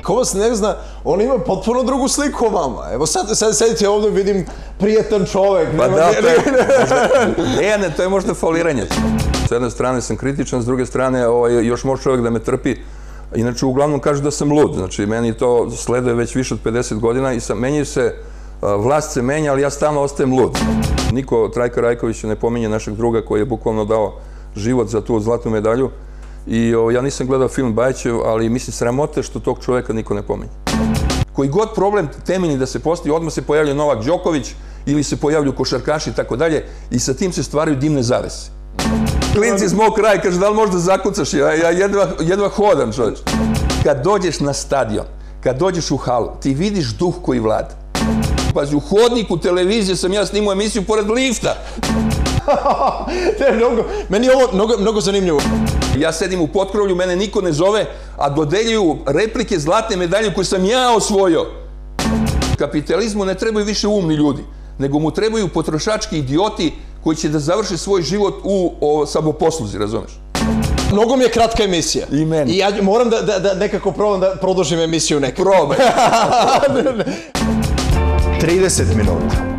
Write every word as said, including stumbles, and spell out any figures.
Ko vas ne zna, on ima potpuno drugu sliku o vama. Evo sad, sad sedite ovdje, vidim prijetan čovek. Pa da, to je, ne, ne, to je možda foliranje. S jedne strane sam kritičan, s druge strane još može čovjek da me trpi. Inače, uglavnom kažu da sam lud. Znači, meni to sleduje već više od pedeset godina i menjaju se, vlast se menja, ali ja stalno ostajem lud. Niko, Trajka Rajković, ne pominje našeg druga koji je bukvalno dao život za tu zlatnu medalju. I ja nisam gledao film Bajićev, ali mislim sramote što tog čovjeka niko ne pominje. Koji god problem temeljni da se postavi, odmah se pojavlja Novak Đoković ili se pojavljaju košarkaši i tako dalje i sa tim se stvaraju dimne zavese. Klinci iz mog kraja kaže da li možda zakucaš, ja jedva hodam, čovječ. Kad dođeš na stadion, kad dođeš u halu, ti vidiš duh koji vlada. Pazi, u hodniku televizije sam ja snimao emisiju pored lifta. Meni je ovo mnogo zanimljivo. Ja sedim u potkrovlju, mene niko ne zove, a dodeljuju replike zlatne medalje koje sam ja osvojio. Kapitalizmu ne trebaju više umni ljudi, nego mu trebaju potrošački idioti koji će da završe svoj život u samoposluzi, razumeš? Mnogo mi je kratka emisija. I meni. I ja moram da nekako probam da produžim emisiju nekako. Probaj. trideset minuta.